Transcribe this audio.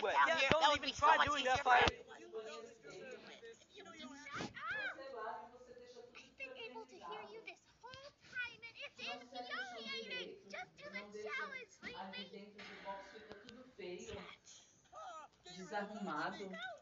way. down Yeah, here, that don't would even be so try much doing easier that for fight. everyone. Shut up! I've been able to hear you this whole time and it's infuriating! Just do the challenge, Leafy! Desarrumado.